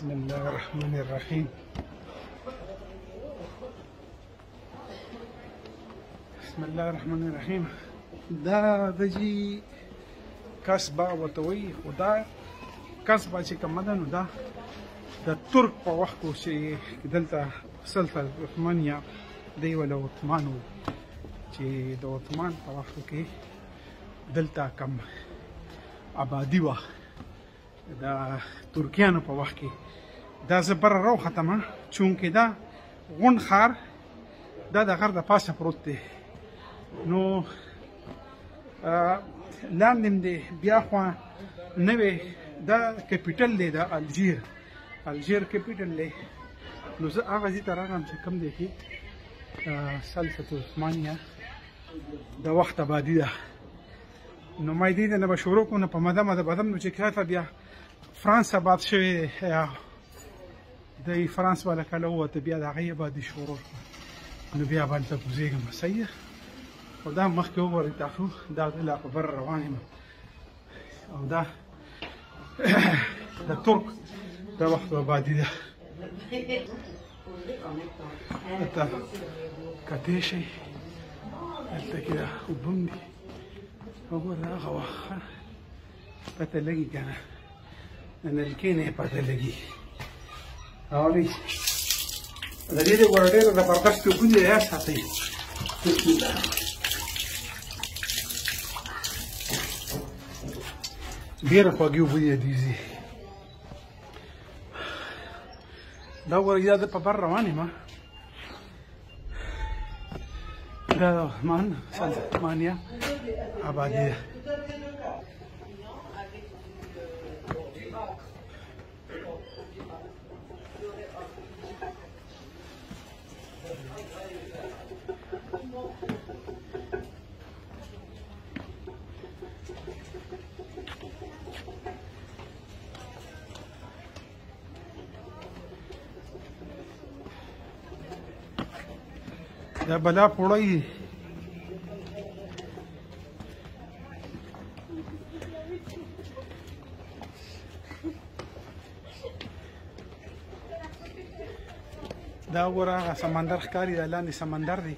بسم الله الرحمن الرحيم. بسم الله الرحمن الرحيم. دا دجی قصبه وتوي خدا قصبه چې کومه ده نو دا د ترک په وخت کې دلته سلطنت عثمانیه دی ولا عثمانو چې د عثمان په وخت کې دلته کم آبادی و دا ترکیانو په وخت کې دا زبر راو ختمه چونکه دا غون خار دا د غر د پاسه پروت دی نو لاندې دی بیا خو نوې دا کیپیټل دی د الجیر کیپیټل دی نو زه هغه ځای ته راغلم چې کوم دی کې سلطنت عثمانیه د وخت آبادي ده نو ما دې نه به شروع کوو په مده بدم نو چې کیفه بیا فرانس آباد شوی د فرانس والا کله ووته بیا د هغې آبادي شروع نو بیا باندې ته کوزېږم صحیح او دا مخکې وګورئ تاسو دا لا په بر روان یم او دا د ترک د وخت آبادي ده دلته کتې شئ دلته کې دا اوبه هم دي وګوره هغه وخت پته لګي که نه د نلکې نه یې پته لګي اورئ د دې د ګوره ډېره زبردست اوبه دي یاد ساتئ ډېره خوږې اوبه دي دیزي دا ګوره دا زه په بر روان یم دا د عثمانیه آبادي ده دا بلا پوړی دا وګوره سمندر ښکاري دا لاندې سمندر دی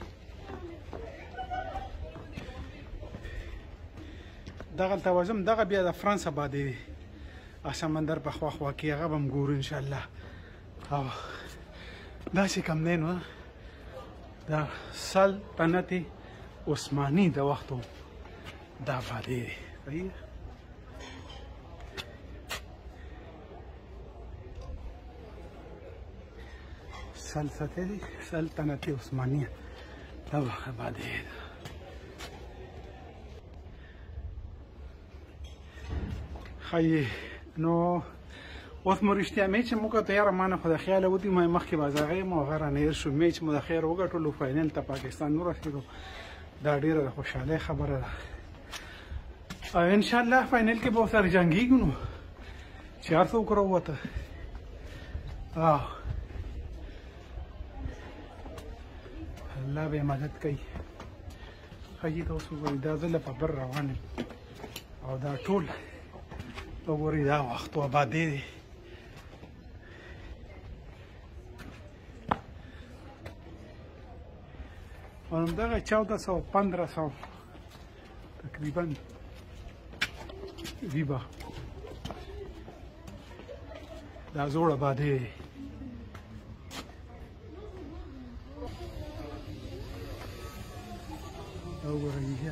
دغلته وځم دغه بیا د فرانس آبادي دی سمندر په خوا خوا کې هغه به هم ګورو انشاءالله او داسې کم دی نو دا سلطنت عثماني د وختو دا آبادي دی صحیح سلطنت عثمانیه دا آبادي ده ښایي نو اوس مو رښتیا مې چې موږ ته یاره ما نه خو د خیاله ودي ما مخکې بازاغه یم او هغه رانهیر شو مې چې مو د خیر وګټلو فاینل ته پاکستان ورسېدو دا ډېره د خوشحالۍ خبره ده او انشاءالله فاینل کې به ورسره جنګېږو نو چې هر څوک راووته الله به مدد کوي ښایي تاسو وګورئ دا زه له په بر روان یم او دا ټول وګورئ دا وخت آبادي دی او همدغه 1400-1500 تقریبا وي به دا زوړ آبادي دی وګورئ بیا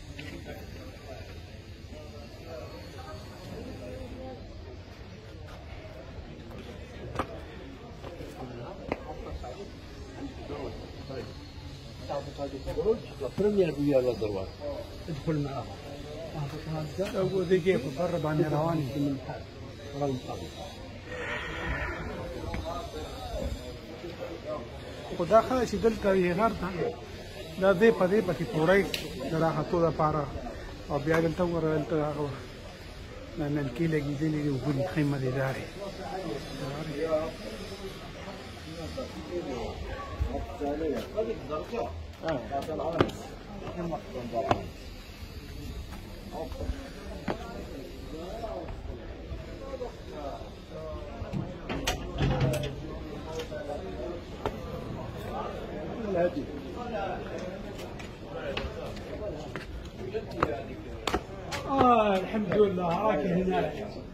La première via la droite. ادخل معاه ودي كيف بر باني رواني خدا خلا چې دلته یې غر ته دا دې په دې پکې پوړی د راحتو دپاره او بیا دلته وګوره دلته هغه دا نلکې لګېدلې دي اوبه دي ښې مزېدارې الحمد لله هاك هنا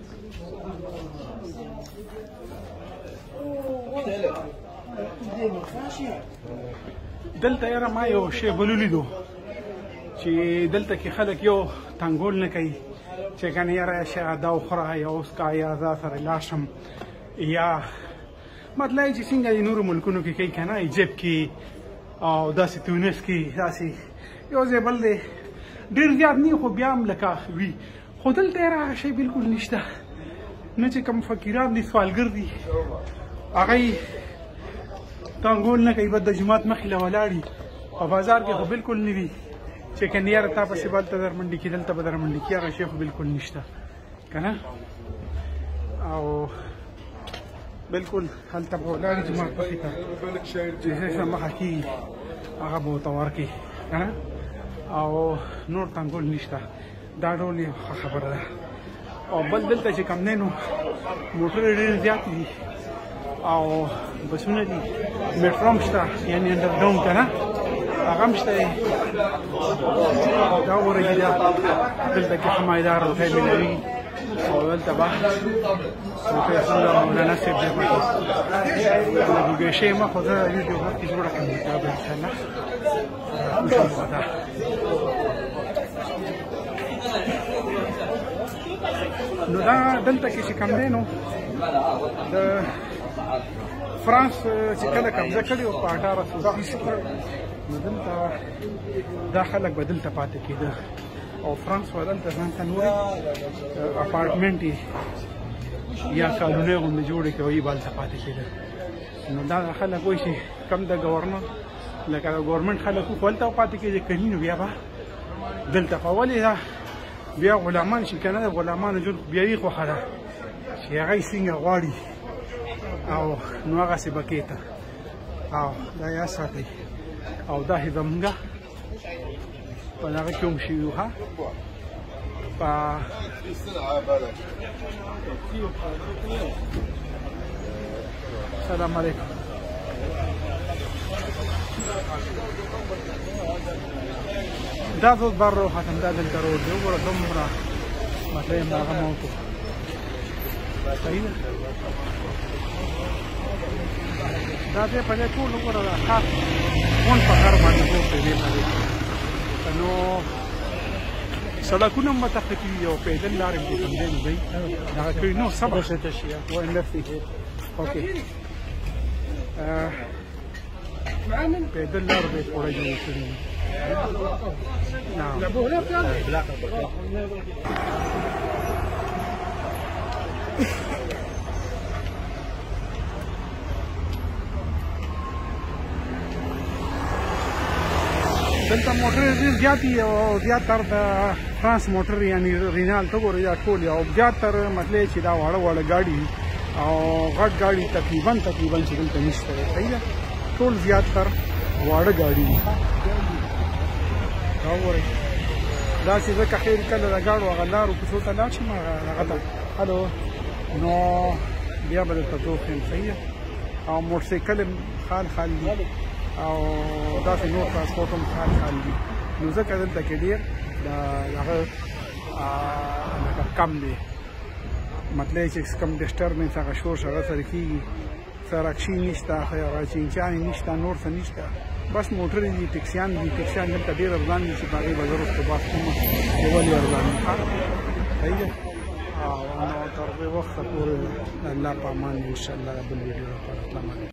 دلته یاره ما یو شی بلولی دو چې دلته کې خلک یو تنګول نه کوي چې کنه یاره شي دا وخوره یا اوس کا یا زه سره لاشم یا مطلب چې څنګه د نورو ملکونو کې کوي کنه ایجپت کې او داسې تونس کې داسې یو ځای بل دی ډېر زیات نه خو بیا هم لکه وي خو دلته یاره هغه شی بالکل نشته نه چې کوم فقیران دي سوالګر دي هغه تنګول نه کوي بد د جماعت مخې له ولاړي په بازار کې خو بالکل نه وي چې کنه یاره تا پسې بلته در منډي کې دلته به در منډي کې هغه شی خو بالکل نشته کنه او بالکل هلته به ولاړې جماعت مخې ته چې څه مخه کېږي هغه به ورته ورکړي کنه او نور تنګول نشته دا ډول یې ښه خبره ده او بل دلته چې کوم دی نو موټرې ډېرې زیاتې دي او بسونه دي میټرو هم شته یعنې انډرګراونډ که نه هغه هم شته دا وګورئ چې دلته کې ښه مایدار روټۍ مېلوي او دلته به روټۍ څنګه مولانا صاحب دی د ګوګیشۍ مخ خو زه ویډیو مخکې جوړه کړم دا به انشاءالله وشم ده نو دا دلته کې چې کوم دی نو د فرانس چې کله قبضه کړې وه په 1830 کې نو دلته دا خلک به دلته پاتې کېده او فرانس به دلته ځان ته نورې اپارټمنټ یا کالونۍ غوندې جوړې کوي به هلته پاتې کېده نو دا خلک وایي چې کم د ګورنر لکه د ګورنمنټ خلک وو خو هلته به پاتې کېږي که نو بیا به دلته خو ولې دا بیا غلامان شي که نه د غلامانو ژوند بیا یې خوښه ده چې هغه یې څنګه غواړي او نو هغسې به کېته او دا یاد ساتئ او دا زمونږ په دغه کې هم شوي وو ښه په سلام علیکم دا زود بر رو ختم دا دلته روډ دی وګوره دومره مطلب یې هغه مه وکړو صحیح ده دا ځای په دې ټول وګوره دا خاص غون په غر باندې جوړ دی دې باندې نو سړکونه هم ورته کړي دي او پیدل لارې هم دې کوم دی نو دی دغه کړي نو صبر اوکې پیدل لارې به یې پوره جوړې کړي دي دلته موټرې ډېر زیات دي او زیاتر د فرانس موټر یعنې رینال ته ګورئ دا ټول او زیاتر مطلب چې دا واړه واړه ګاډي او غټ ګاډي تقریبا چې دلته نشته دی صحیح ده ټول زیاتر واړه ګاډي دي دا وګورئ داسې ځکه خیر کله د ګاډو هغه لارو کوڅو ته لاړ شم هغه ته هلو نو بیا به درته توښیم صحیح ده او موټرسایکل هم خال دي او داسې نور ترانسپورټ هم خال دي نو ځکه دلته کې ډېر د هغه لکه کم دی مطلب چې کوم ډسټربنس هغه شور هغه سره کېږي سرکشي نشته هغه چینچانې نشته نور څه نشته بس موټرې دي ټکسیان دلته ډېر ارزان دي چې په هغې به زه وروسته بحث کوم چې ولې ارزان دي صحیح ده او نو تر دې وخته پورې الله په امان انشاءالله د بل ویډیو لپاره السلام علیکم